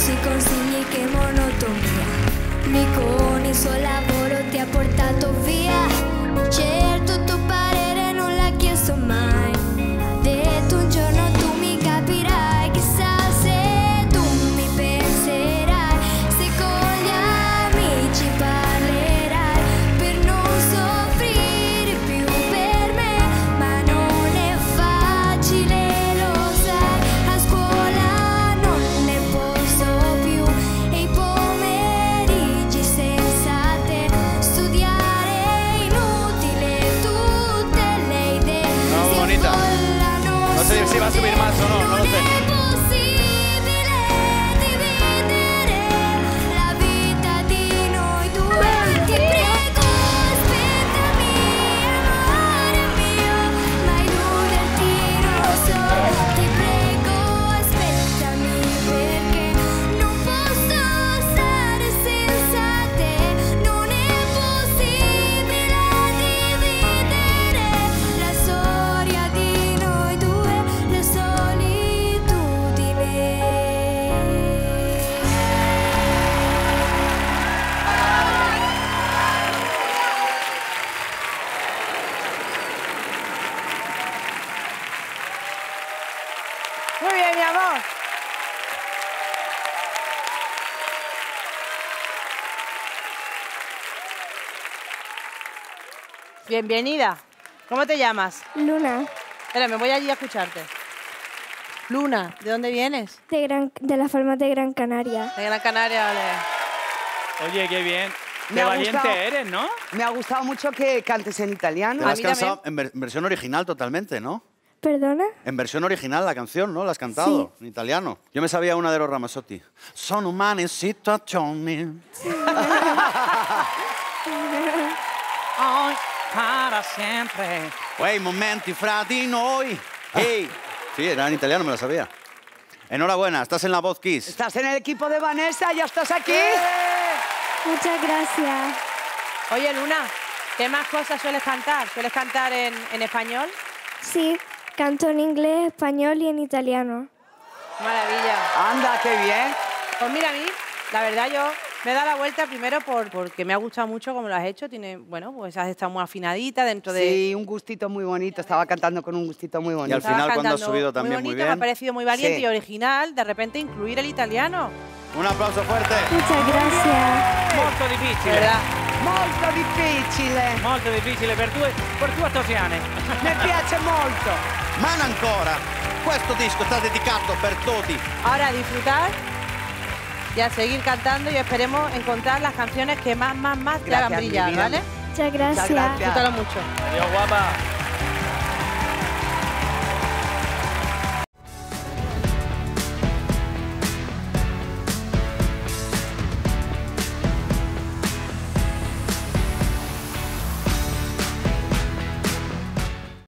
si consigli che monotonia mi con il suo lavoro ti ha portato via. Certo il tuo parere non l'ha chiesto mai, ha detto un giorno tu mi capirai. Chissà se tu mi penserai, se con gli amici parlerai per non soffrire più per me. Ma non è facile, lo sai, a scuola non ne posso più e i pomeriggi senza te studiare è inutile, tutte le idee si affollano. No sé si va a subir más o no, no lo sé. Non è possibile dividere la vita di noi due. Ti prego aspettami amore mio, ma illuderti non lo so. Ti prego aspettami perché non posso stare senza te. Non è possibile dividere la storia di noi due, la solitudine. Muy bien, mi amor. Bienvenida. ¿Cómo te llamas? Luna, Espera, me voy allí a escucharte. Luna, ¿de dónde vienes? de las Palmas de Gran Canaria. De Gran Canaria, vale. Oye, qué bien. Me Qué ha valiente gustado. eres, ¿no? Me ha gustado mucho que cantes en italiano. Te la has mí cansado en versión original totalmente, ¿no? ¿Perdona? En versión original la canción, ¿no? La has cantado en italiano. Yo me sabía una de los Ramazzotti. Sono umane situazioni. Hoy, para siempre. Quei momenti fra di noi. Hey. Sí, era en italiano, me la sabía. Enhorabuena, estás en La Voz Kiss. Estás en el equipo de Vanessa, ya estás aquí. Muchas gracias. Oye, Luna, ¿qué más cosas sueles cantar? ¿Sueles cantar en español? Sí, canto en inglés, español y en italiano. Maravilla. Anda, qué bien. Pues mira, a mí, la verdad, yo me he dado la vuelta primero porque me ha gustado mucho cómo lo has hecho. Tiene, bueno, pues has estado muy afinadita dentro de... Sí, un gustito muy bonito. Estaba cantando con un gustito muy Y bonito. al final, cuando has cantando subido también muy bonito, bien. me ha parecido muy valiente Sí. y original, de repente incluir el italiano. Un aplauso fuerte. Muchas gracias. Molto De difficile. verdad. Molto difficile. Molto difficile per tua attuazione. Mi piace molto. Man ancora. Questo disco está dedicato per tutti. Ahora a disfrutar y a seguir cantando y esperemos encontrar las canciones que más te hagan Gracias, mi brillar, vida. ¿vale? Muchas gracias. gracias. Disfrútalo mucho. Adiós, guapa.